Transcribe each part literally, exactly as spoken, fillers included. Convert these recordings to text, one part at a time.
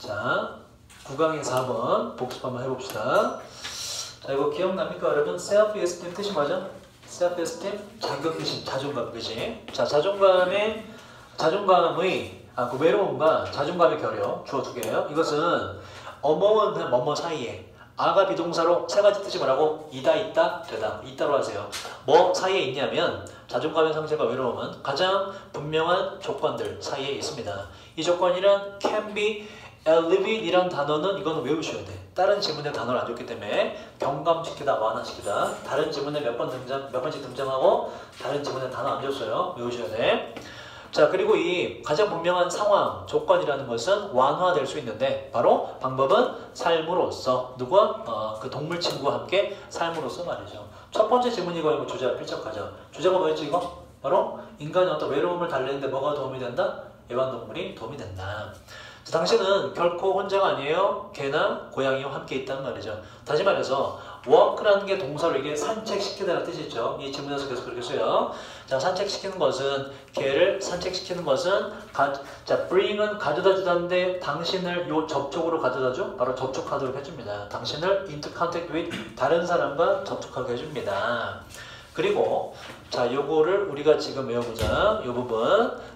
자, 구 강의 사 번 복습 한번 해봅시다. 자, 이거 기억납니까 여러분? self-esteem 뜻이 뭐죠? self-esteem 자격의심, 자존감, 그지? 자, 자존감의 자존감의 아, 그 외로움과 자존감의 결여 주어 두 개예요. 이것은 어머는 뭐뭐 사이에, 아가 비동사로 세 가지 뜻이 뭐라고? 이다, 있다, 되다. 있다로 하세요. 뭐 사이에 있냐면 자존감의 상실과 외로움은 가장 분명한 조건들 사이에 있습니다. 이 조건이란 can be alleviated 이란 단어는 이거는 외우셔야 돼. 다른 지문에 단어를 안 줬기 때문에 경감시키다, 완화시키다. 다른 지문에 몇 번 등장, 몇 번씩 등장하고 다른 지문에 단어 안 줬어요. 외우셔야 돼. 자, 그리고 이 가장 분명한 상황, 조건이라는 것은 완화될 수 있는데 바로 방법은 삶으로써 누구와? 어, 그 동물 친구와 함께 삶으로써 말이죠. 첫 번째 질문이 이거 주제가 필적하죠. 주제가 뭐였지 이거? 바로 인간의 어떤 외로움을 달래는데 뭐가 도움이 된다? 애완동물이 도움이 된다. 자, 당신은 결코 혼자가 아니에요. 개나 고양이와 함께 있단 말이죠. 다시 말해서 walk라는 게 동사로 이게 산책시키다라는 뜻이 있죠. 이 지문에서 계속 그렇게 써요. 자, 산책시키는 것은 개를 산책시키는 것은 가, 자, bring은 가져다 주다인데 당신을 요 접촉으로 가져다 줘? 바로 접촉하도록 해줍니다. 당신을 into contact with 다른 사람과 접촉하게 해줍니다. 그리고 자, 요거를 우리가 지금 외워보자. 요 부분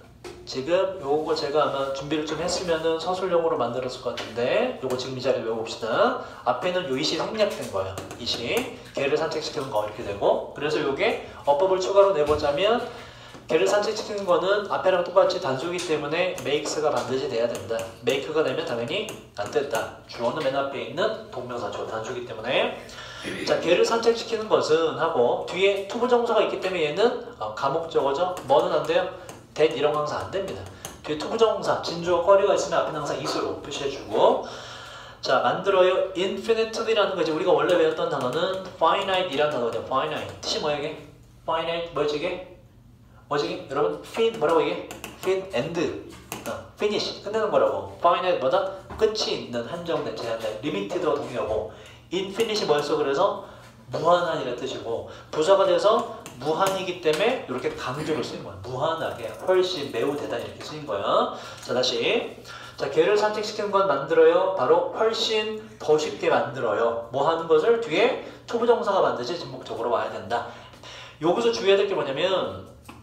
지금 요거 제가 아마 준비를 좀 했으면은 서술형으로 만들었을 것 같은데 요거 지금 이 자리에 외워봅시다. 앞에는 요 이시 생략된 거예요. 이시 개를 산책시키는 거 이렇게 되고, 그래서 요게 어법을 추가로 내보자면 개를 산책시키는 거는 앞에랑 똑같이 단수이기 때문에 makes가 반드시 돼야 됩니다. make가 되면 당연히 안 된다. 주어는 맨 앞에 있는 동명사 주어 단수이기 때문에. 자, 개를 산책시키는 것은 하고 뒤에 투부정사가 있기 때문에 얘는 어, 가목적어죠. 뭐는 안 돼요? that 이런 거 항상 안 됩니다. 뒤에 투부정사, 진주어 거리가 있으면 앞에 항상 is로 표시해주고. 자, 만들어요. infinitely라는 거지. 우리가 원래 외웠던 단어는 finite 이라는 단어죠. finite. 뜻이 뭐야 이게? finite 뭐지 이게? 뭐지 이게? 여러분, fin 뭐라고 이게? fin end. 어, finish. 끝내는 거라고. finite 뭐다? 끝이 있는, 한정된, 제한된, limited와 동의하고. infinite이 뭐였어? 그래서 무한한이라는 뜻이고, 부사가 돼서 무한이기 때문에 이렇게 강조를 쓰인 거야. 무한하게, 훨씬, 매우 대단히 이렇게 쓰인 거야. 자, 다시. 자, 개를 산책시키는 건 만들어요. 바로 훨씬 더 쉽게 만들어요. 뭐 하는 것을 뒤에 투부정사가 반드시 진목적으로 와야 된다. 여기서 주의해야 될 게 뭐냐면,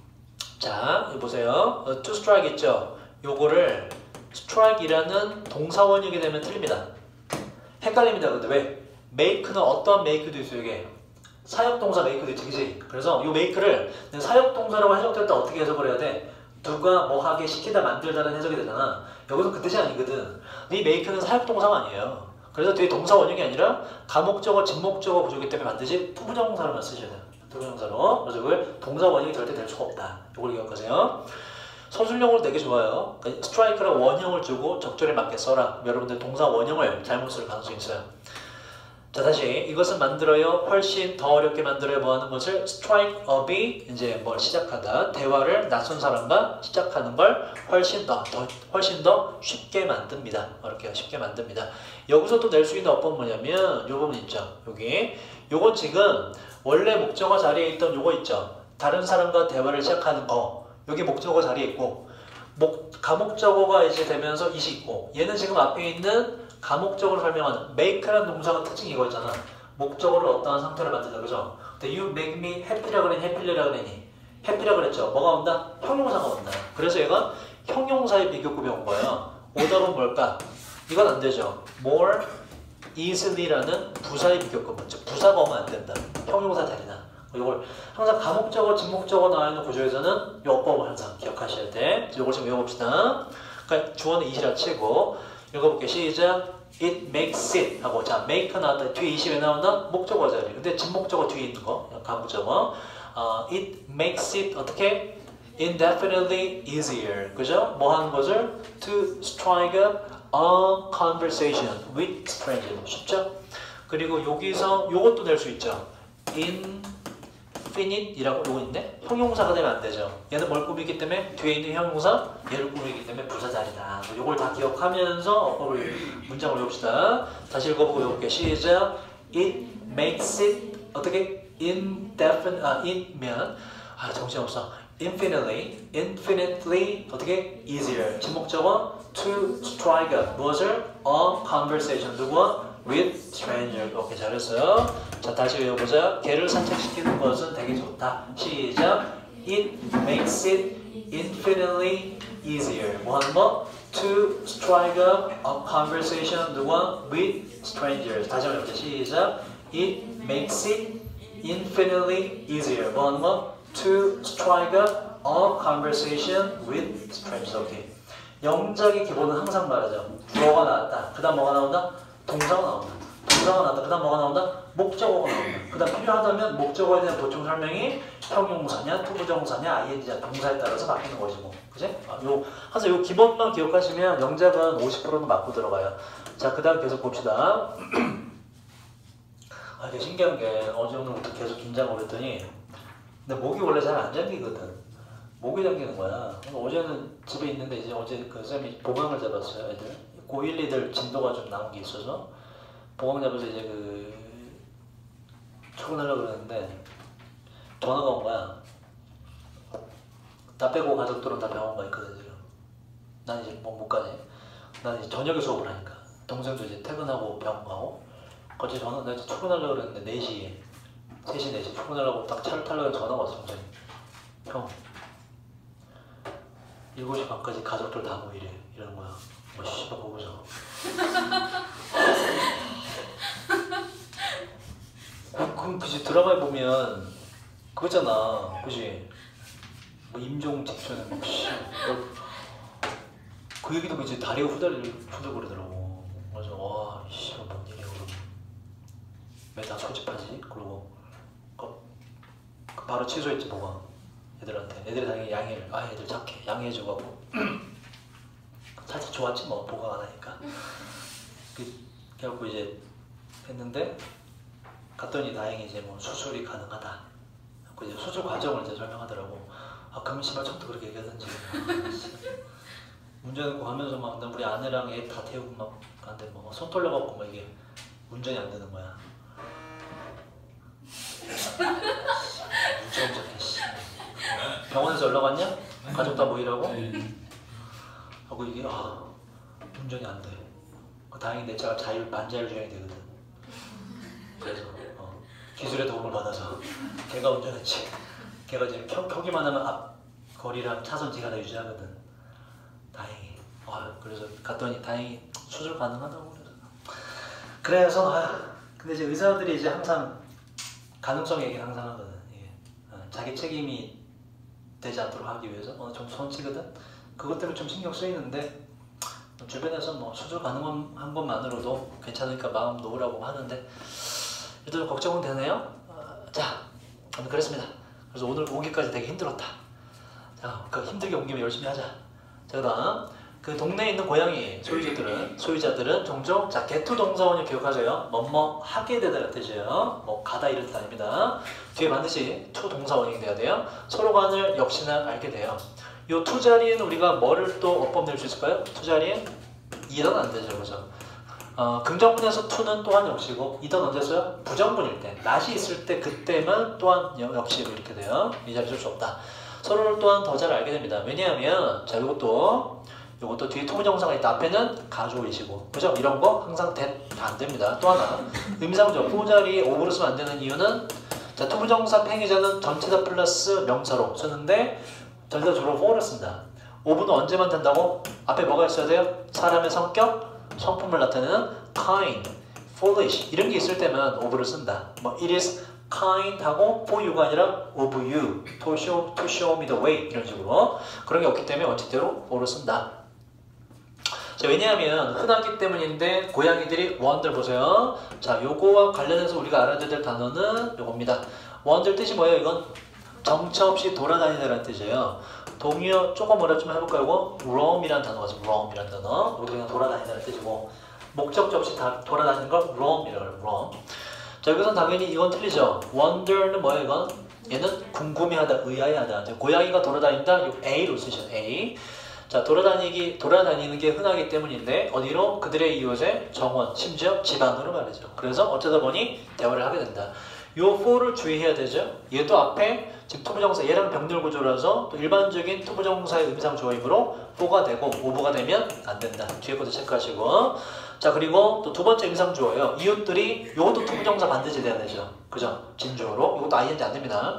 자, 여기 보세요. 어, to strike 있죠? 요거를 strike이라는 동사원형이 되면 틀립니다. 헷갈립니다. 근데 왜? make는 어떠한 make도 있어요, 이게. 사역동사 make도 있지, 그치? 그래서 이 make를 사역동사라고 해석될 때 어떻게 해석을 해야 돼? 누가 뭐 하게 시키다 만들다는 해석이 되잖아. 여기서 그 뜻이 아니거든. 이 make는 사역동사가 아니에요. 그래서 뒤에 동사 원형이 아니라 가목적어, 진목적어 구조이기 때문에 반드시 투부정사로만 쓰셔야 돼요. 투부정사로. 그래서 이걸 동사 원형이 절대 될 수가 없다. 이걸 기억하세요. 서술형으로 되게 좋아요. 그러니까 스트라이크랑 원형을 주고 적절히 맞게 써라. 여러분들 동사 원형을 잘못 쓸 가능성이 있어요. 자, 다시 이것은 만들어요. 훨씬 더 어렵게 만들어요. 뭐 하는 것을 strike up이 이제 뭘 시작하다. 대화를 낯선 사람과 시작하는 걸 훨씬 더, 더 훨씬 더 쉽게 만듭니다. 이렇게 쉽게 만듭니다. 여기서 또 낼 수 있는 어법은 뭐냐면 요 부분 있죠. 여기 요건 지금 원래 목적어 자리에 있던 요거 있죠. 다른 사람과 대화를 시작하는 거. 여기 목적어 자리에 있고, 목 가목적어가 이제 되면서 이시 있고, 얘는 지금 앞에 있는 가목적으로 설명하는 make라는 동사가 특징이 이거였잖아. 목적어를 어떠한 상태로 만든다, 그죠? 근데 you make me happy라 그러니 happy라 그러니 happy라 그랬죠. 뭐가 온다? 형용사가 온다. 그래서 얘가 형용사의 비교급이 온 거예요. 오답은 뭘까? 이건 안 되죠. more easily라는 부사의 비교급은, 즉 부사가 오면 안 된다. 형용사 자리나. 이걸 항상 가목적어, 진목적어 나와 있는 구조에서는 이 어법을 항상 기억하셔야 돼. 이걸 좀 외워봅시다. 그러니까 주어는 이시라 치고 읽어볼게요. 시작. It makes it 하고, 자, make 나왔다. 뒤에 이시 왜 나온다? 목적어 자리. 근데 진목적어 뒤에 있는 거, 가목적어. 어, it makes it 어떻게? Indefinitely easier. 그죠? 뭐 하는 것을? To strike up a conversation with strangers. 쉽죠? 그리고 여기서 요것도 낼 수 있죠. infinite이라고 요거 있네? 형용사가 되면 안 되죠. 얘는 뭘 꾸미기 때문에 뒤에 있는 형용사, 얘를 꾸미기 때문에 부사 자리다. 요걸 다 기억하면서 어법을 문장을 외웁시다. 다시 읽어보고 외울게요. 시작. It makes it 어떻게? indefinite, 아, in면 아, 정신없어. infinitely, infinitely 어떻게 easier. 지목적은 to strike up 무엇을? a conversation 누구와? with stranger. 오케이 잘했어요. 자 다시 외워보자. 개를 산책시키는 것은 되게 좋다. 시작. It makes it infinitely easier. 뭐 하는 거? To strike up a conversation 누구와? with strangers. 다시 한번 해보자. 시작. It makes it infinitely easier. 뭐 하는 거? To strike up a conversation with strangers. 오케이. 영작의 기본은 항상 말하죠. 주어가 나왔다. 그 다음 뭐가 나온다? 동사가 나온다. 동사가 나왔다. 그 다음 뭐가 나온다? 목적어가 나온다. 그 다음 필요하다면 목적어에 대한 보충 설명이 형용사냐, 투부정사냐, 아이엔지냐, 동사에 따라서 바뀌는 것이고. 그지? 아, 요, 항상 요 기본만 기억하시면 영작은 오십 퍼센트는 맞고 들어가요. 자, 그 다음 계속 봅시다. 아, 이게 신기한 게 어제 오늘부터 계속 긴장을 했더니 근데 목이 원래 잘 안 잠기거든. 목이 잠기는 거야. 어제는 집에 있는데 이제 어제 그 쌤이 보강을 잡았어요, 애들. 고일, 이들 진도가 좀 나온 게 있어서 보강 잡아서 이제 그 출근하려고 그러는데 전화가 온 거야. 나 빼고 가족들은 다 병원 가 있거든 지금. 난 이제 뭐 못 가지. 난 이제 저녁에 수업을 하니까. 동생도 이제 퇴근하고 병원 가고. 어제 전화 내가 출근하려고 그랬는데 네 시에 세 시 네 시 출근하려고 딱 차를 타려고 전화가 왔어. 동생이. 형 일곱 시 반까지 가족들 다 모이래. 이러는 거야. 뭐 씨발 보고서. 그럼 그지 드라마에 보면 그거잖아. 그지? 뭐 임종 직전에 막 씨. 그 얘기도 이제 다리가 후달리 후들거리더라고. 그래서 와 씨발 뭔 일이야 그럼. 왜 다 소집하지? 그러고 그 바로 취소했지 보강. 애들한테. 애들이 당연히 양해를. 아 애들 착해. 양해해줘가고. 살짝 좋았지 뭐 보강 안 하니까. 그래갖고 이제 했는데 갔더니 다행히 이제 뭐 수술이 가능하다. 그 이제 수술 과정을 이제 설명하더라고. 아 그러면 씨발 처음부터 그렇게 얘기하던지. 운전하고 가면서 막 우리 아내랑 애 다 태우고 막 가는데 뭐 손 떨려갖고 막 이게 운전이 안 되는 거야. 무지엄 잡게 씨. 병원에서 연락 왔냐? 가족 다 모이라고? 하고 이게 아 운전이 안 돼. 다행히 내 차가 자율 반자율 주행이 되거든. 그래서 어, 기술의 도움을 받아서 걔가 운전했지. 걔가 지금 켜, 켜기만 하면 앞 거리랑 차선 지가 다 유지하거든. 다행히. 아 그래서 갔더니 다행히 수술 가능하다고 그래서. 그래서 아 근데 이제 의사들이 이제 항상 가능성 얘기를 항상 하거든. 예. 어, 자기 책임이 되지 않도록 하기 위해서 어느 정도 손치거든. 그것 때문에 좀 신경 쓰이는데 주변에서 뭐 수술 가능한 것만으로도 괜찮으니까 마음 놓으라고 하는데 일단 걱정은 되네요. 어, 자 오늘 그랬습니다. 그래서 오늘 오기까지 되게 힘들었다. 자, 그 힘들게 온 김에 열심히 하자. 자 그다음 그 동네에 있는 고양이 소유자들은 소유자들은 종종 자 개투 동사원을 기억하세요. 뭐뭐 하게 되다라는 뜻이에요. 뭐 가다 이런 뜻 아닙니다. 뒤에 반드시 투 동사원이 돼야 돼요. 서로 간을 역시나 알게 돼요. 요 투 자리에는 우리가 뭐를 또 어법 낼 수 있을까요? 투 자리에 이던 안 되죠, 그죠? 어, 긍정문에서 투는 또한 역시고 이던 언제 써요? 부정문일 때, not이 있을 때 그때만 또한 역시고 이렇게 돼요. 이 자리 쓸 수 없다. 서로를 또한 더 잘 알게 됩니다. 왜냐하면 자 이것도 이것도 뒤에 투부정사가 있다. 앞에는 가주어이시고 그죠? 이런 거 항상 대 안 됩니다. 또 하나 의미상정 후 자리에 오브로 쓰면 안 되는 이유는 자 투부정사 팽이자는 전체다 플러스 명사로 쓰는데 전체다 주로 for를 쓴다. 오브는 언제만 된다고? 앞에 뭐가 있어야 돼요? 사람의 성격, 성품을 나타내는 kind, foolish 이런 게 있을 때만 오브를 쓴다. 뭐 it is kind 하고 for you가 아니라 of you, to show, to show me the way 이런 식으로 그런 게 없기 때문에 원칙대로 for를 쓴다. 자, 왜냐하면 흔하기 때문인데 고양이들이 wonder 보세요. 자, 요거와 관련해서 우리가 알아야 될 단어는 요겁니다. wonder 뜻이 뭐예요? 이건 정처 없이 돌아다니다라는 뜻이에요. 동의어 조금 어렵지만 해볼까요? 이거 roam이라는 단어가 있어요. roam이라는 단어. 우리 그냥 돌아다니다는 뜻이고 목적지 없이 다 돌아다니는 걸 roam이라고 해요. roam. 자, 여기서 당연히 이건 틀리죠. wonder는 뭐예요? 이건 얘는 궁금해하다, 의아해하다. 고양이가 돌아다닌다. 이 A로 쓰셔. A. 자, 돌아다니기, 돌아다니는 게 흔하기 때문인데 어디로? 그들의 이웃의 정원, 심지어 집 안으로 말이죠. 그래서 어쩌다 보니 대화를 하게 된다. 요 for를 주의해야 되죠. 얘도 앞에 지금 투부정사 얘랑 병렬 구조라서 또 일반적인 투부정사의 의미상 주어이므로 for가 되고 over가 되면 안 된다. 뒤에 것도 체크하시고. 자, 그리고 또 두 번째 의미상 주어예요. 이웃들이 요것도 투부정사 반드시 돼야 되죠. 그죠? 진주어로. 이것도 아이엔지 안 됩니다.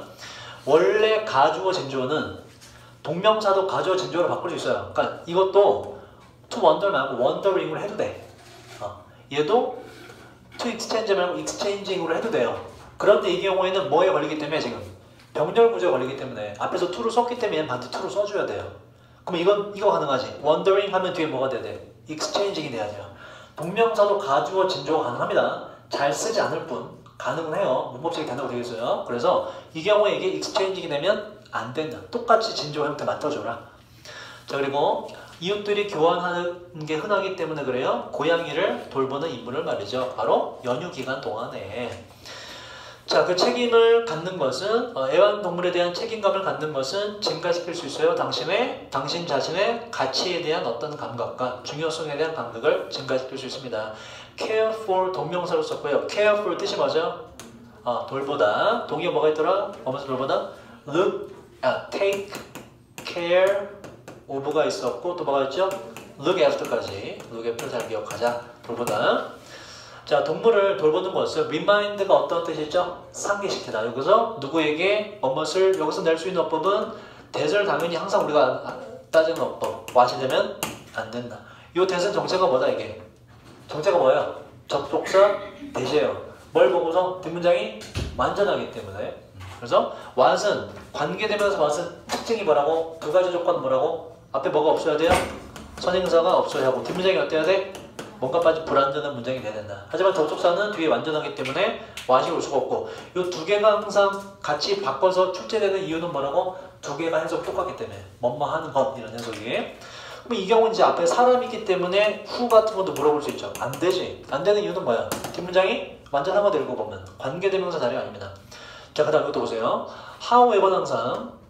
원래 가주어 진주어는 동명사도 가주어 진주어로 바꿀 수 있어요. 그러니까 이것도 to wonder 말고 wondering으로 해도 돼. 어. 얘도 to exchange 말고 exchanging으로 해도 돼요. 그런데 이 경우에는 뭐에 걸리기 때문에 지금 병렬 구조에 걸리기 때문에 앞에서 to를 썼기 때문에 얘는 반드시 to를 써줘야 돼요. 그럼 이건 이거 가능하지. wondering 하면 뒤에 뭐가 돼야 돼? exchanging이 돼야 돼요. 동명사도 가주어 진주어 가능합니다. 잘 쓰지 않을 뿐 가능은 해요. 문법적이 된다고 되어 있어요. 그래서 이 경우에 이게 exchanging이 되면 안 된다. 똑같이 진주어 형태 맡아줘라. 자, 그리고 이웃들이 교환하는 게 흔하기 때문에 그래요. 고양이를 돌보는 인물을 말이죠. 바로 연휴 기간 동안에. 자, 그 책임을 갖는 것은 어, 애완동물에 대한 책임감을 갖는 것은 증가시킬 수 있어요. 당신의 당신 자신의 가치에 대한 어떤 감각과 중요성에 대한 감각을 증가시킬 수 있습니다. care for 동명사로 썼고요. care for 뜻이 뭐죠? 어, 돌보다. 동의어 뭐가 있더라? 뭐면서 돌보다? look, 아, take care of가 있었고 또 뭐가 있죠? look after까지. look after 잘 기억하자. 돌보다. 자, 동물을 돌보는 것을 remind가 어떤 뜻이죠? 상기시키다. 여기서 누구에게 무엇을 여기서 낼 수 있는 어법은 대절 당연히 항상 우리가 따지는 어법. what이 되면 안 된다. 이 대선 정체가 뭐다 이게? 정체가 뭐예요? 접속사 대시예요. 뭘 보고서 뒷문장이 완전하기 때문에. 그래서 what은 관계되면서 what은 특징이 뭐라고? 두 가지 조건 뭐라고? 앞에 뭐가 없어야 돼요? 선행사가 없어야 하고 뒷문장이 어때야 돼? 뭔가 빠진 불완전한 문장이 돼야 된다. 하지만 접속사는 뒤에 완전하기 때문에 what이 올 수가 없고 이 두 개가 항상 같이 바꿔서 출제되는 이유는 뭐라고? 두 개가 해석 똑같기 때문에 뭐뭐 하는 것 이런 해석이. 그럼 이 경우는 이제 앞에 사람이 있기 때문에 who 같은 것도 물어볼 수 있죠. 안 되지. 안 되는 이유는 뭐야? 뒷문장이 완전한 거 들고 보면 관계대명사 자리가 아닙니다. 자, 그 다음 이것도 보세요. however는 항상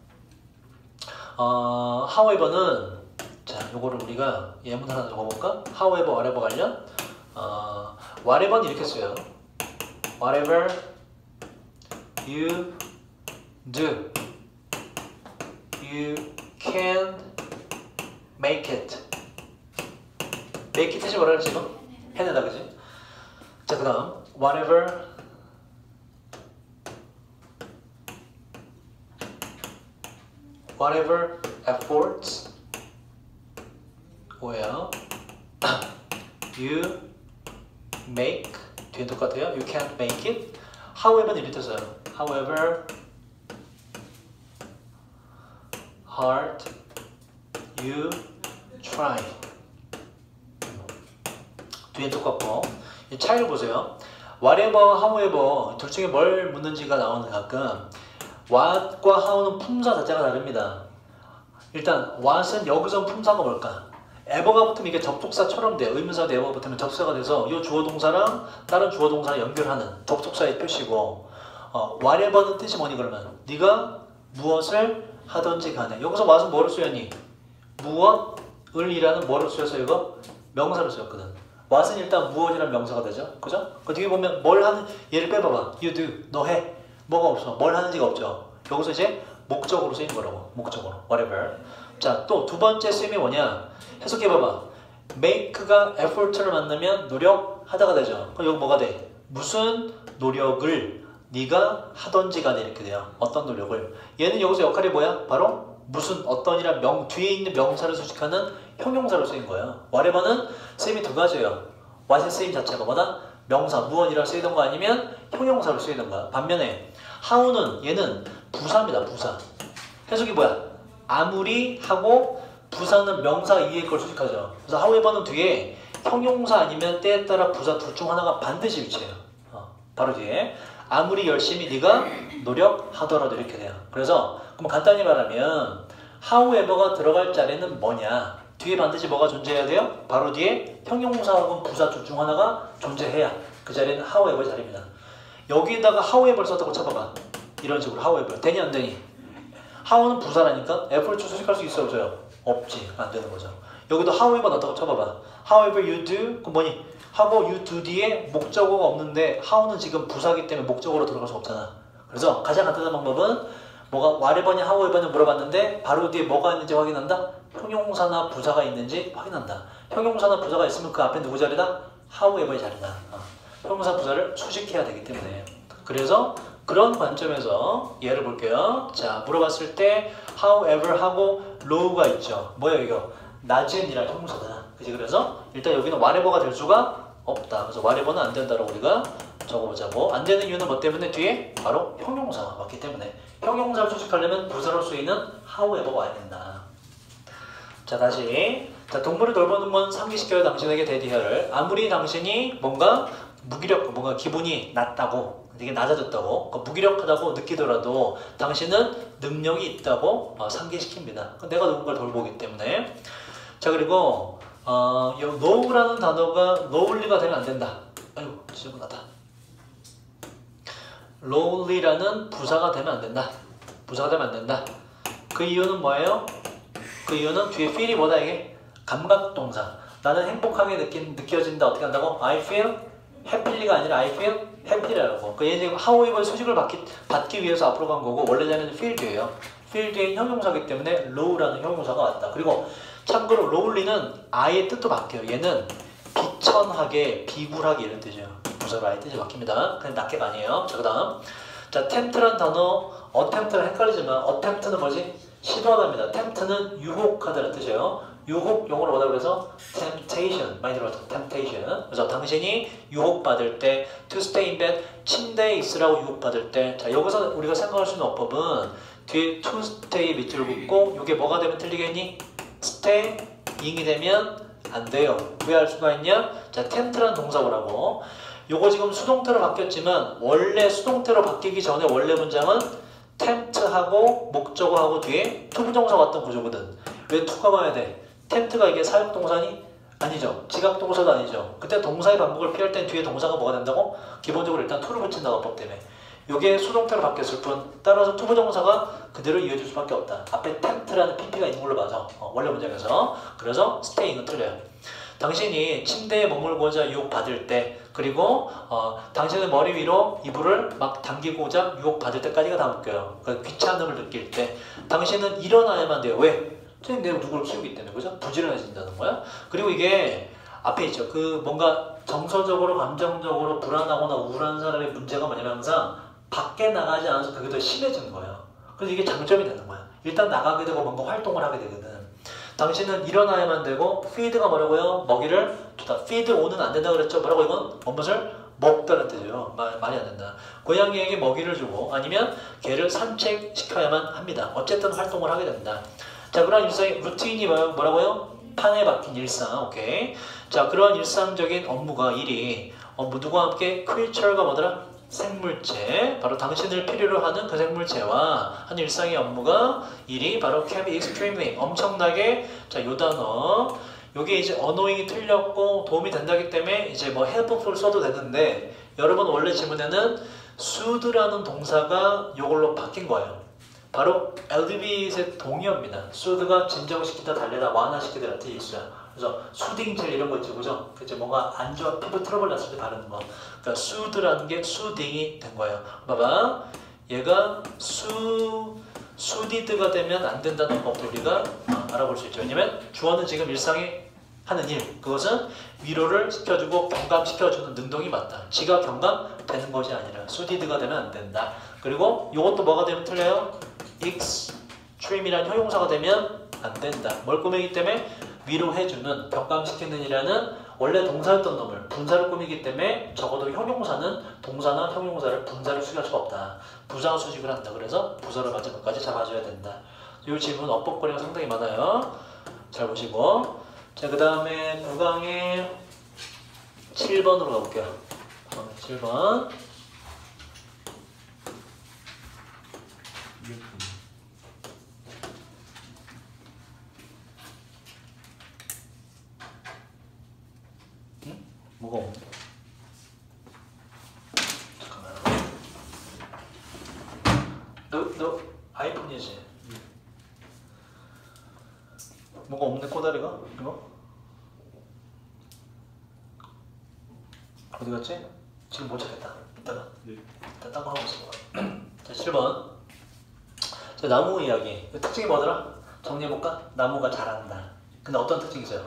어, however는 자, 요거를 우리가 예문 하나 적어볼까? however, whatever 관련 어, whatever는 이렇게 써요. whatever you do you can make it make it 뜻이 뭐라 그러지 지금? 해내다 그지? 자, 그 다음 whatever whatever efforts well you make 뒤에 똑같아요. you can't make it. however는 이렇게 써요. however hard you try 뒤에 똑같고 이 차이를 보세요. whatever, however 둘 중에 뭘 묻는지가 나오는 가끔 what과 how는 품사 자체가 다릅니다. 일단 what은 여기서 품사가 뭘까? ever가 붙으면 이게 접속사처럼 돼요. 의문사도 ever가 붙으면 접속사가 돼서 이 주어 동사랑 다른 주어 동사를 연결하는 접속사의 표시고 어, whatever는 뜻이 뭐니 그러면 네가 무엇을 하든지 간에 여기서 what은 뭐를 쓰였니? 무엇을 이라는 뭐를 쓰여서 이거? 명사를 쓰였거든. what은 일단 무엇이라는 명사가 되죠. 그죠? 그 뒤에 보면 뭘 하는 얘를 빼봐봐. you do 너 해. 뭐가 없어. 뭘 하는지가 없죠. 여기서 이제 목적으로 쓰인 거라고. 목적으로. whatever. 자, 또 두 번째 쓰임이 뭐냐? 해석해봐봐. make가 effort를 만나면 노력하다가 되죠. 그럼 여기 뭐가 돼? 무슨 노력을 네가 하던지 간에 이렇게 돼요. 어떤 노력을. 얘는 여기서 역할이 뭐야? 바로 무슨 어떤이란 명 뒤에 있는 명사를 수식하는 형용사로 쓰인 거예요. whatever는 쓰임이 두 가지예요. what의 쓰임 자체가 뭐다? 명사, 무언이라 쓰이던가 아니면 형용사로 쓰이던가. 반면에 how는 얘는 부사입니다. 부사. 해석이 뭐야? 아무리 하고 부사는 명사 이외의 걸 수식하죠. 그래서 however는 뒤에 형용사 아니면 때에 따라 부사 둘 중 하나가 반드시 위치해요. 어, 바로 뒤에 아무리 열심히 네가 노력하더라도 이렇게 돼요. 그래서 그럼 간단히 말하면 however가 들어갈 자리는 뭐냐? 뒤에 반드시 뭐가 존재해야 돼요? 바로 뒤에 형용사하고 부사 둘 중 하나가 존재해야 그 자리는 however 자리입니다. 여기에다가 however 썼다고 쳐봐봐. 이런 식으로 however 되니 안 되니? how는 부사라니까 effort을 수식할 수 있어 없어요? 없지. 안 되는 거죠. 여기도 however 넣었다고 쳐봐봐. however you do 그 뭐니? 하고 you do 뒤에 목적어가 없는데 how는 지금 부사기 때문에 목적어로 들어갈 수 없잖아. 그래서 가장 간단한 방법은 뭐가 whatever냐 however냐 물어봤는데 바로 뒤에 뭐가 있는지 확인한다. 형용사나 부사가 있는지 확인한다. 형용사나 부사가 있으면 그 앞에 누구 자리다? however의 자리다. 어. 형용사 부사를 수식해야 되기 때문에. 그래서 그런 관점에서 예를 볼게요. 자, 물어봤을 때 however 하고 low가 있죠. 뭐예요 이거? 낮은이란 형용사다. 그치? 그래서 일단 여기는 whatever가 될 수가 없다. 그래서 whatever는 안 된다라고 우리가 적어보자고. 안 되는 이유는 뭐 때문에? 뒤에 바로 형용사가 왔기 때문에. 형용사를 수식하려면 부사로 쓰이는 however가 와야 된다. 자, 다시. 자, 동물을 돌보는 건 상기시켜요. 당신에게 대디어를. 아무리 당신이 뭔가 무기력, 뭔가 기분이 낮다고, 되게 낮아졌다고, 무기력하다고 느끼더라도 당신은 능력이 있다고 어, 상기시킵니다. 내가 누군가를 돌보기 때문에. 자, 그리고 어, 이 low라는 단어가 lowly가 되면 안 된다. 아이고, 지저분하다. lowly라는 부사가 되면 안 된다. 부사가 되면 안 된다. 그 이유는 뭐예요? 그 이유는 뒤에 feel이 뭐다 이게? 감각동사. 나는 행복하게 느낀, 느껴진다. 어떻게 한다고? I feel happy가 아니라 I feel happy라고. 그 얘는 however 수식을 받기, 받기 위해서 앞으로 간 거고 원래 자리는 feel 뒤에요. feel 뒤에 형용사이기 때문에 low라는 형용사가 왔다. 그리고 참고로 lowly는 아예 뜻도 바뀌어요. 얘는 비천하게, 비굴하게 이런 뜻이에요. 부사로 아예 뜻이 바뀝니다. 그냥 낮게가 아니에요. 자, 그 다음. 자, tempt란 단어, attempt랑 헷갈리지만 attempt는 뭐지? 시도하다입니다. tempt는 유혹하다는 뜻이에요. 유혹, 용어로 뭐라고 해서 temptation, 많이 들어봤죠? temptation. 그래서 당신이 유혹받을 때 to stay in bed, 침대에 있으라고 유혹받을 때. 자, 여기서 우리가 생각할 수 있는 어법은 뒤에 to stay 밑줄 긋고 이게 뭐가 되면 틀리겠니? staying이 되면 안 돼요. 왜 할 수가 있냐? 자, tempt라는 동사 뭐라고? 요거 지금 수동태로 바뀌었지만 원래 수동태로 바뀌기 전에 원래 문장은 tempt하고 목적어하고 뒤에 투부정사 왔던 구조거든. 왜 to가 와야 돼? tempt가 이게 사역동사니? 아니죠. 지각동사도 아니죠. 그때 동사의 반복을 피할 땐 뒤에 동사가 뭐가 된다고? 기본적으로 일단 to를 붙인다고 법 때문에. 이게 수동태로 바뀌었을 뿐 따라서 투부정사가 그대로 이어질 수밖에 없다. 앞에 tempt라는 pp가 있는 걸로 봐서 어, 원래 문장에서. 그래서 staying은 틀려요. 당신이 침대에 머물고자 유혹받을 때 그리고 어, 당신의 머리 위로 이불을 막 당기고자 유혹받을 때까지가 다 묶여요. 그 귀찮음을 느낄 때 당신은 일어나야만 돼요. 왜? 선생님 내가 누구를 키우기 때문에 그죠? 부지런해진다는 거야. 그리고 이게 앞에 있죠. 그 뭔가 정서적으로 감정적으로 불안하거나 우울한 사람의 문제가 뭐냐면 항상 밖에 나가지 않아서 그게 더 심해지는 거예요. 그래서 이게 장점이 되는 거야. 일단 나가게 되고 뭔가 활동을 하게 되거든. 당신은 일어나야만 되고 feed가 뭐라고요? 먹이를 주다. feed 오는 안 된다 그랬죠? 뭐라고 이건? 무엇을? 먹다는 뜻이에요. 말, 말이 안 된다. 고양이에게 먹이를 주고 아니면 개를 산책시켜야만 합니다. 어쨌든 활동을 하게 된다. 자, 그런 일상의 루틴이 뭐라고요? 판에 박힌 일상. 오케이. 자, 그런 일상적인 업무가 일이 업무 누구와 함께 creature가 뭐더라? 생물체, 바로 당신을 필요로 하는 그 생물체와 한 일상의 업무가 일이 바로 can be extremely 엄청나게. 자, 요 단어 요게 이제 언어잉이 틀렸고 도움이 된다기 때문에 이제 뭐 helpful 써도 되는데 여러분 원래 지문에는 soothe라는 동사가 요걸로 바뀐 거예요. 바로 엘디비의 동의어입니다. soothe가 진정시키다, 달래다, 완화시키다 라는 뜻이 있어요. 그래서 수딩젤 이런 거 있죠, 그죠? 그죠? 뭔가 안 좋아, 피부 트러블 났을 때 바르는 거. 그러니까 수드라는 게 수딩이 된 거예요. 봐봐, 얘가 수 수디드가 되면 안 된다는 법도 우리가 알아볼 수 있죠. 왜냐면 주어는 지금 일상에 하는 일, 그것은 위로를 시켜주고 경감시켜주는 능동이 맞다. 지가 경감되는 것이 아니라 수디드가 되면 안 된다. 그리고 이것도 뭐가 되면 틀려요? extreme이라는 형용사가 되면 안 된다. 뭘 꾸미기 때문에 위로해주는, 경감시키는 이라는 원래 동사였던 놈을 분사를 꾸미기 때문에 적어도 형용사는 동사나 형용사를 분사를 수식할 수가 없다. 부사 수식을 한다. 그래서 부사를 마지막까지 잡아줘야 된다. 이 질문 어법거리가 상당히 많아요. 잘 보시고. 자, 그 다음에 구 강의 칠 번으로 가볼게요. 칠 번. 뭐가 없네. 잠깐만. 너, 너 아이폰이지? 뭐가 없네, 꼬다리가? 이거? 어디 갔지? 지금 못 찾겠다. 이따가. 네. 이따 딴 거 하고 있어. 자, 칠 번. 자, 나무 이야기. 특징이 뭐더라? 정리해볼까? 나무가 자란다. 근데 어떤 특징이 있어요?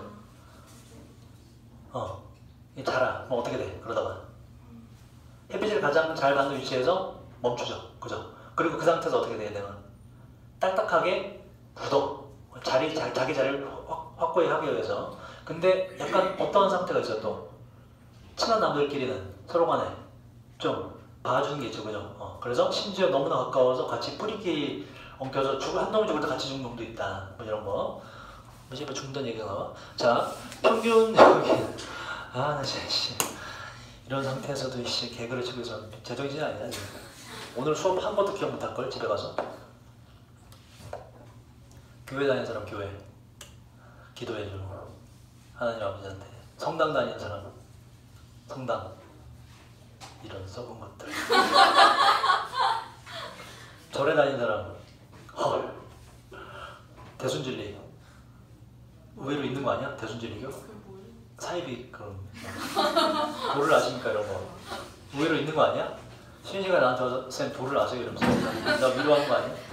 어, 이 자라. 뭐 어떻게 돼? 그러다가 햇빛을 가장 잘 받는 위치에서 멈추죠. 그죠? 그리고 그 상태에서 어떻게 돼야 되나? 딱딱하게 굳어. 자리, 자, 자기 자리를 확, 확고히 하기 위해서. 근데 약간 어떤 상태가 있어요 또? 친한 나무들끼리는 서로 간에 좀 봐주는 게 있죠. 그죠? 어, 그래서 심지어 너무나 가까워서 같이 뿌리끼리 엉켜서 죽, 한 놈이 죽을 때 같이 죽는 놈도 있다. 뭐 이런 거. 뭐지? 뭐 중단 얘기가 나와. 자, 평균 여기. 아, 나 진짜 씨. 이런 상태에서도 씨 개그를 치고 있어. 제정신이 아니야 지금. 오늘 수업 한 번도 기억 못할 걸 집에 가서. 교회 다니는 사람 교회 기도해주고 하나님 아버지한테. 성당 다니는 사람 성당. 이런 썩은 것들. 절에 다니는 사람 헐. 대순진리 의외로 있는 거 아니야? 대순진리교? 사이비 그런 도를 아십니까 이런 거 의외로 있는 거 아니야? 신이가 나한테 와서 쌤 도를 아세요? 이러면서 나 위로하는 거 아니야?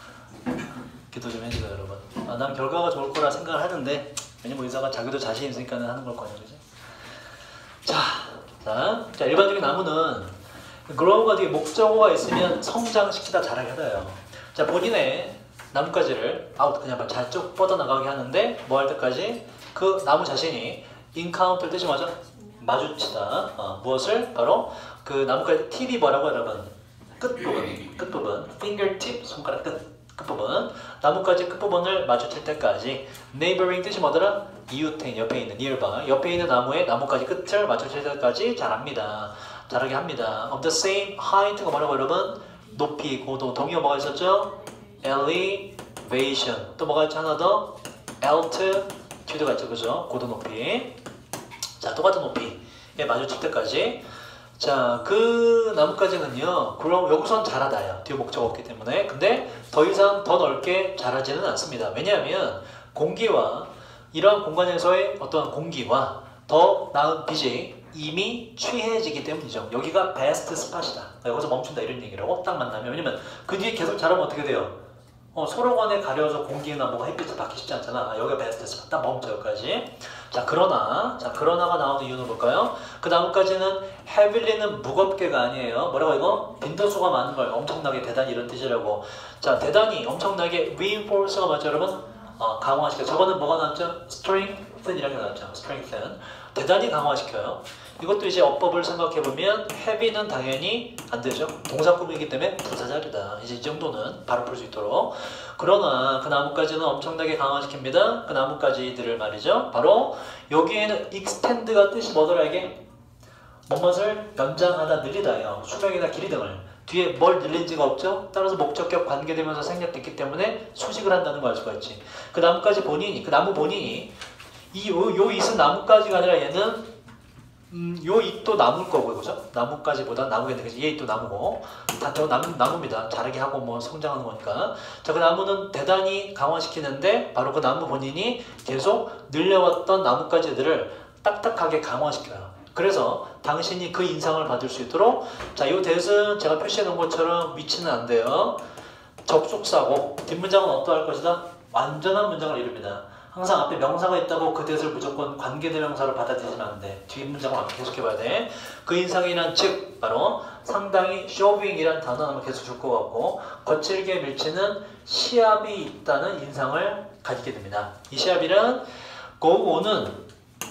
기도 좀 해주세요 여러분. 아, 난 결과가 좋을 거라 생각을 하는데 왜냐면 의사가 자기도 자신 있으니까 하는 걸 거냐 그죠? 자, 자, 자 일반적인 나무는 그로우가 되게 목적어가 있으면 성장시키다 자라게 하다요. 자, 본인의 나뭇가지를 아웃 그냥 잘 쭉 뻗어나가게 하는데 뭐 할 때까지 그 나무 자신이 인카운트 뜻이 뭐죠? 마주치다. 어, 무엇을? 바로 그 나뭇가지 팁이 뭐라고 여러분? 끝부분, 끝부분, fingertip 손가락 끝 끝부분 나뭇가지 끝부분을 마주칠 때까지 neighboring 뜻이 뭐더라? 이웃해 옆에 있는 nearby 옆에 있는 나무의 나뭇가지 끝을 마주칠 때까지 자랍니다. 자라게 합니다. of the same height가 뭐라고 여러분? 높이, 고도, 동의어 뭐가 있었죠? elevation 또 뭐가 있죠? 하나 더 altitude가 있죠. 그죠? 고도 높이. 자, 똑같은 높이에 마주칠 때까지. 자, 그 나뭇가지는요 그럼 여기선 자라다요. 뒤에 목적이 없기 때문에. 근데 더 이상 더 넓게 자라지는 않습니다. 왜냐하면 공기와 이러한 공간에서의 어떤 공기와 더 나은 빛이 이미 취해지기 때문이죠. 여기가 베스트 스팟이다. 여기서 멈춘다 이런 얘기라고 딱 만나면. 왜냐면 그 뒤에 계속 자라면 어떻게 돼요? 어, 서로 간에 가려서 공기나 뭐가 햇빛을 받기 쉽지 않잖아. 아, 여기가 베스트 스팟. 딱 멈춰 여기까지. 자, 그러나 자 그러나가 나오는 이유는 뭘까요? 그 나뭇가지는 heavy는 무겁게가 아니에요. 뭐라고 이거? 빈도수가 많은 걸 엄청나게 대단히 이런 뜻이라고. 자, 대단히 엄청나게 reinforce가 맞죠 여러분? 어, 강화시켜. 저거는 뭐가 나왔죠? strengthen 이렇게 나왔죠. strengthen. 대단히 강화시켜요. 이것도 이제 어법을 생각해보면 heavy는 당연히 안 되죠. 동사구문이기 때문에 부사절이다. 이제 이 정도는 바로 풀 수 있도록. 그러나 그 나뭇가지는 엄청나게 강화시킵니다. 그 나뭇가지들을 말이죠. 바로 여기에는 extend가 뜻이 뭐더라 이게? 뭐뭇을 연장하다 늘리다예요. 수명이나 길이 등을. 뒤에 뭘 늘린지가 없죠? 따라서 목적격 관계되면서 생략됐기 때문에 수식을 한다는 걸 알 수가 있지. 그 나뭇가지 본인이, 그 나무 본인이 이 요, 요 잇은 나뭇가지가 아니라 얘는 음, 요 잇도 나무일 거고요, 그죠? 나뭇가지보다 나무겠네, 얘 잇도 나무고 다 저 나무, 나무입니다. 자라게 하고 뭐 성장하는 거니까. 자, 그 나무는 대단히 강화시키는데 바로 그 나무 본인이 계속 늘려왔던 나뭇가지들을 딱딱하게 강화시켜요. 그래서 당신이 그 인상을 받을 수 있도록. 자, 요 that은 제가 표시해 놓은 것처럼 위치는 안 돼요. 접속사고 뒷문장은 어떠할 것이다? 완전한 문장을 이룹니다. 항상 앞에 명사가 있다고 그 that을 무조건 관계대명사로 받아들이면 안 돼. 뒷문장을 계속해봐야 돼. 그 인상이란 즉 바로 상당히 showing이란 단어 하나 계속 줄 것 같고 거칠게 밀치는 시합이 있다는 인상을 가지게 됩니다. 이 시합이란 go on은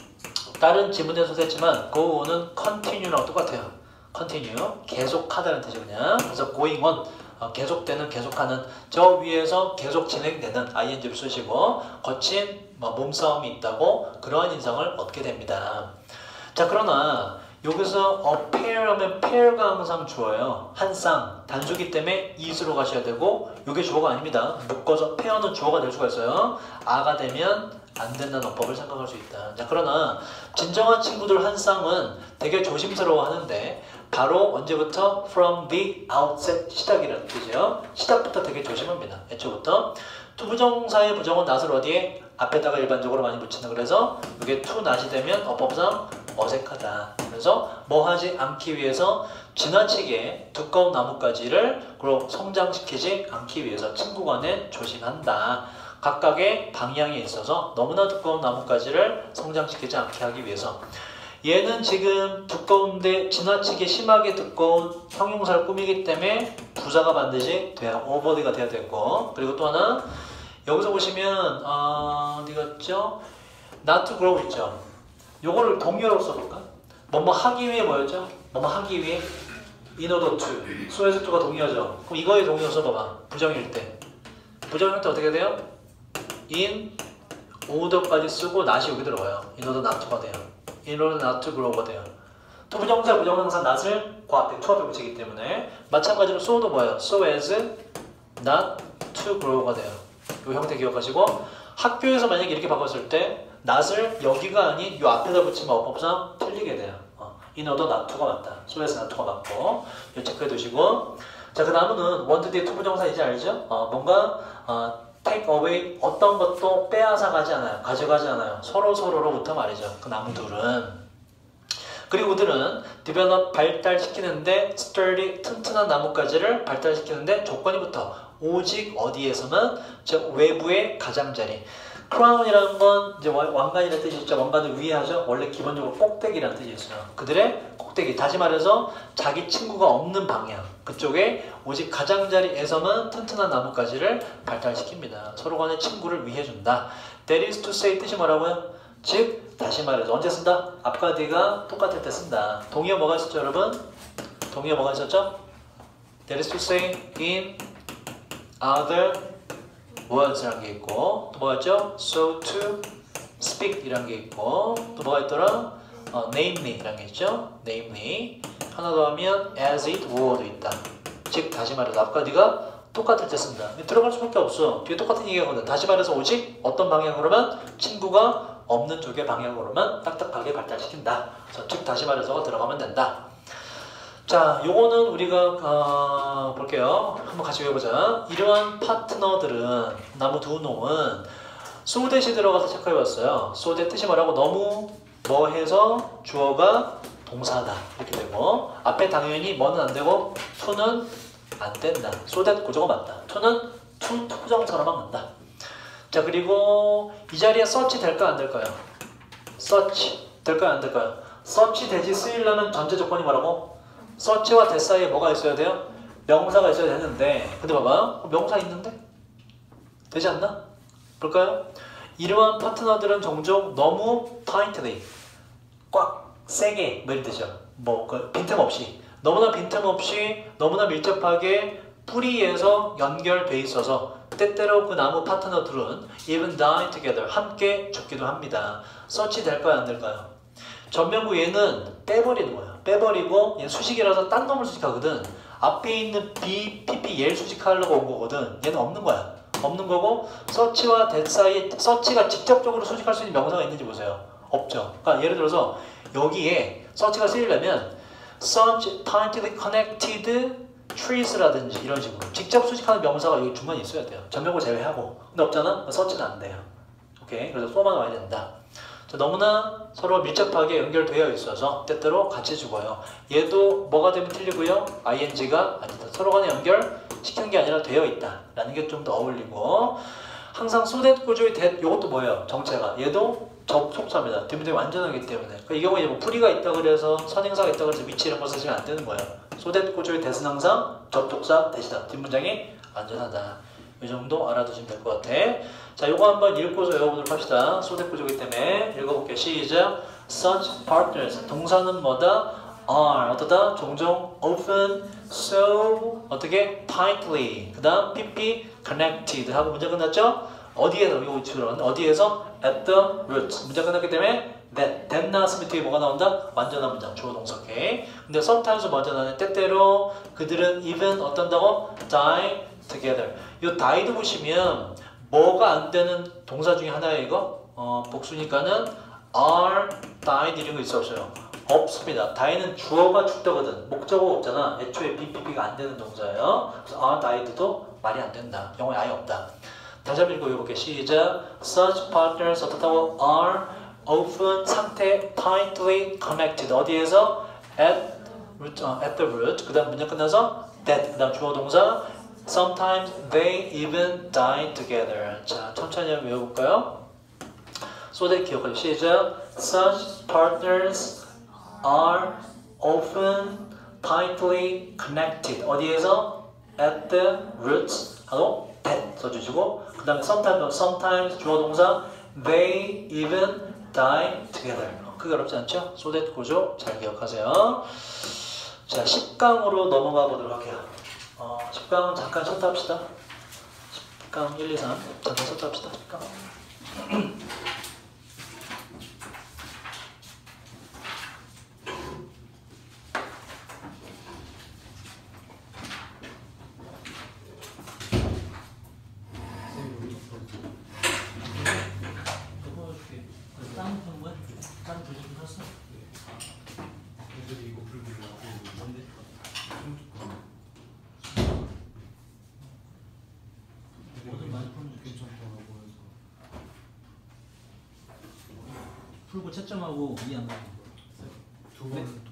다른 지문에서도 했지만 go on은 continue랑 똑같아요. continue 계속하다는 뜻이 그냥. 그래서 going on 어, 계속되는 계속하는 저 위에서 계속 진행되는 아이엔지를 쓰시고 거친 뭐, 몸싸움이 있다고 그러한 인상을 얻게 됩니다. 자, 그러나 여기서 appear 하면 pair가 항상 주어요. 한 쌍 단수기 때문에 is로 가셔야 되고 이게 주어가 아닙니다. 묶어서 pair는 주어가 될 수가 있어요. 아가 되면 안 된다는 어법을 생각할 수 있다. 자, 그러나 진정한 친구들 한 쌍은 되게 조심스러워 하는데 바로 언제부터? from the outset 시작이라는 뜻이에요. 시작부터 되게 조심합니다. 애초부터. 투부정사의 부정은 낫을 어디에? 앞에다가 일반적으로 많이 붙이는. 그래서 이게 to not이 되면 어법상 어색하다. 그래서 뭐 하지 않기 위해서 지나치게 두꺼운 나뭇가지를 그리고 성장시키지 않기 위해서 친구 간에 조심한다. 각각의 방향에 있어서 너무나 두꺼운 나뭇가지를 성장시키지 않게 하기 위해서. 얘는 지금 두꺼운데 지나치게 심하게 두꺼운 형용사를 꾸미기 때문에 부사가 반드시 돼야 오버디가 돼야 되고, 그리고 또 하나 여기서 보시면 어, 어디 갔죠? not to grow 있죠. 요거를 동의어로 써볼까? 뭐뭐 하기 위해 뭐였죠? 뭐뭐 하기 위해 in order to. so에서 to가 동의어죠. 그럼 이거에 동의어 써봐봐. 부정일 때. 부정일 때 어떻게 돼요? in order까지 쓰고 not이 여기 들어가요. in order not to가 돼요. in order not to grow가 돼요. 또 부정사, 부정명사 not을 그 앞에 to 앞에 붙이기 때문에 마찬가지로 so도 뭐예요? so as not to grow가 돼요. 이 형태 기억하시고, 학교에서 만약에 이렇게 바꿨을 때 not을 여기가 아닌 이 앞에다 붙이면 어법상 틀리게 돼요. 어, in order not to가 맞다. so as not to가 맞고, 이거 체크해 두시고. 자, 그 다음은 want 뒤에 to 부정사이지 알죠? 어, 뭔가 어, take away 어떤 것도 빼앗아 가지 않아요. 가져가지 않아요. 서로 서로로부터 말이죠. 그 나무 둘은. 그리고 우들은 develop 발달시키는데 sturdy 튼튼한 나뭇가지를 발달시키는데 조건이 붙어. 오직 어디에서는 즉 외부의 가장자리. 크라운이라는 건 이제 왕관이라는 뜻이 있죠. 왕관을 위에 하죠. 원래 기본적으로 꼭대기라는 뜻이 있어요. 그들의 꼭대기. 다시 말해서 자기 친구가 없는 방향. 그쪽에 오직 가장자리에서만 튼튼한 나뭇가지를 발달시킵니다. 서로 간의 친구를 위해준다. That is to say 뜻이 뭐라고요? 즉 다시 말해서 언제 쓴다? 앞과 뒤가 똑같을 때 쓴다. 동의어 뭐가 있었죠 여러분? 동의어 뭐가 있었죠? That is to say in other words라는 게 있고, 또 뭐가 있죠? So to speak 이라는 게 있고, 또 뭐가 있더라? 어, namely 이라는 게 있죠? namely. 하나 더 하면 as it were도 있다. 즉 다시 말해서 앞과 뒤가 똑같을 때 쓴다. 들어갈 수밖에 없어. 뒤에 똑같은 얘기하거든. 다시 말해서 오직 어떤 방향으로만, 친구가 없는 쪽의 방향으로만 딱딱하게 발달시킨다. 그래서 즉 다시 말해서가 들어가면 된다. 자, 요거는 우리가 어, 볼게요. 한번 같이 외워보자. 이러한 파트너들은 나무 두 놈은 so that이 들어가서 체크해봤어요. so that 뜻이 뭐라고? 너무 뭐 해서 주어가 동사다 이렇게 되고, 앞에 당연히 뭐는 안 되고 to는 안 된다. so that 고정어 맞다. to는 to 투부정사로만 간다. 자, 그리고 이 자리에 search 될까 안 될까요? search 될까요 안 될까요? search 되지 쓰이려면 전제 조건이 뭐라고? search와 that 사이에 뭐가 있어야 돼요? 명사가 있어야 되는데, 근데 봐봐, 명사 있는데? 되지 않나? 볼까요? 이러한 파트너들은 종종 너무 tightly, 꽉 세게 뭐 이런 뜻이죠. 뭐 그 빈틈없이, 너무나 빈틈없이 너무나 밀접하게 뿌리에서 연결돼 있어서 때때로 그 나무 파트너들은 even die together 함께 죽기도 합니다. search 될까요 안 될까요? 전면구 얘는 빼버리는 거야. 빼버리고 얘는 수식이라서 딴 놈을 수식하거든. 앞에 있는 B, 피 피 얘를 수식하려고 온 거거든. 얘는 없는 거야. 없는 거고, search와 that 사이에 search가 직접적으로 수식할 수 있는 명사가 있는지 보세요. 없죠. 그러니까 예를 들어서 여기에 search가 쓰이려면 search tightly connected trees라든지 이런 식으로 직접 수식하는 명사가 여기 중간에 있어야 돼요. 전면구 제외하고. 근데 없잖아? search는 안 돼요. 오케이? 그래서 소만 와야 된다. 자, 너무나 서로 밀접하게 연결되어 있어서 때때로 같이 죽어요. 얘도 뭐가 되면 틀리고요. 아이엔지가 아니다. 서로 간에 연결시키는 게 아니라 되어 있다. 라는 게 좀 더 어울리고, 항상 so that 구조의 that, 이것도 뭐예요? 정체가. 얘도 접속사입니다. 뒷문장이 완전하기 때문에. 그러니까 이 경우에 뭐 풀이가 있다 그래서 선행사가 있다 그래서 위치 이런 거 쓰시면 안 되는 거예요. so that 구조의 that은 항상 접속사 that이다. 뒷문장이 완전하다. 이 정도 알아두시면 될 것 같아. 자, 요거 한번 읽고서 외워보도록 합시다. so that 구조이기 때문에 읽어볼게요. 시작. Such partners. 동사는 뭐다? are. 어떠다? 종종 often, so, 어떻게? tightly. 그 다음 pp, connected 하고 문제 끝났죠? 어디에서? 이거 우측으로는 어디에서? at the root. 문제 끝났기 때문에 that, that 나왔으면 뒤에 뭐가 나온다? 완전한 문장, 주어 동사. 오케이. 근데 sometimes 먼저 나는 때때로 그들은 even 어떤다고? die together. 이 die도 보시면 뭐가 안 되는 동사 중에 하나예요, 이거? 어, 복수니까는 are died 이런 거 있어 없어요? 없습니다. die는 주어가 죽다거든. 목적어가 없잖아. 애초에 비 피 피가 안 되는 동사예요. 그래서 are died도 말이 안 된다. 영어에 아예 없다. 다시 한번 읽어볼게요. 시작. Such partners 어떻다고? are often 상태 tightly connected 어디에서 at root, 어, at the root 그 다음 문장 끝나서 that 그 다음 주어 동사 sometimes they even die together. 자 천천히 한번 외워볼까요? so that 기억하죠. 시작. such partners are often tightly connected 어디에서 at the roots 하고 that 써주시고 그 다음에 sometimes, sometimes 주어 동사 they even die together. 그게 어렵지 않죠? so that 구조 잘 기억하세요. 자 십 강으로 넘어가 보도록 할게요. 어, 십 강은 잠깐 쉬었다 합시다. 십 강 일, 이, 삼 잠깐 쉬었다 합시다. 십 강. 풀고 채점하고 이해 안 가는 거. 두 번.